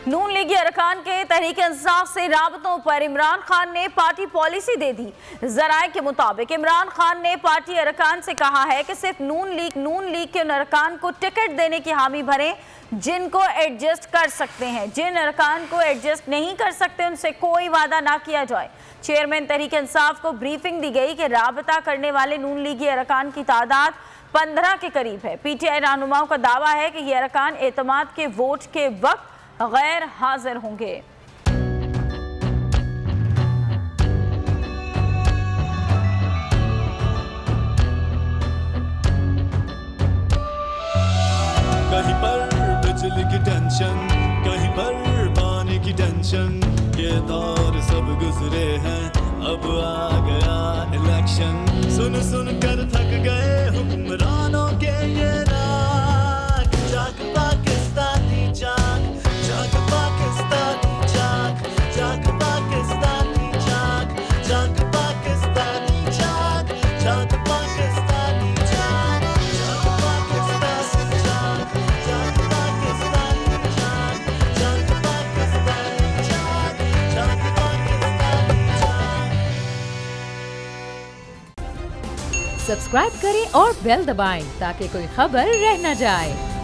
नून लीगी अरकान के तहरीक इंसाफ से राबतों पर इमरान खान ने पार्टी पॉलिसी दे दी। जराए के मुताबिक इमरान खान ने पार्टी अरकान से कहा है कि सिर्फ नून लीग के उन अरकान को टिकट देने की हामी भरें जिनको एडजस्ट कर सकते हैं। जिन अरकान को एडजस्ट नहीं कर सकते उनसे कोई वादा ना किया जाए। चेयरमैन तहरीक इंसाफ को ब्रीफिंग दी गई कि राबता करने वाले नून लीगी अरकान की तादाद 15 के करीब है। पीटीआई रहनुमाओं का दावा है कि ये अरकान एतमाद के वोट के वक्त गैर हाजिर होंगे। कहीं पर बिजली की टेंशन, कहीं पर पानी की टेंशन, ये दौर सब गुजरे हैं, अब आ गया इलेक्शन। सुन सुन कर थक गए हुक्मरानों के ये राग, जाग पाकिस्तानी जाग, जाग पाकिस्तानी जाग, जाग पाकिस्तानी जाग, जाग पाकिस्तानी जाग, जाग पाकिस्तानी जाग, जाग पाकिस्तानी जाग, जाग पाकिस्तानी जाग, जाग पाकिस्तानी जाग, जाग पाकिस्तानी जाग। सब्सक्राइब करें और बेल दबाएं ताकि कोई खबर रह न जाए।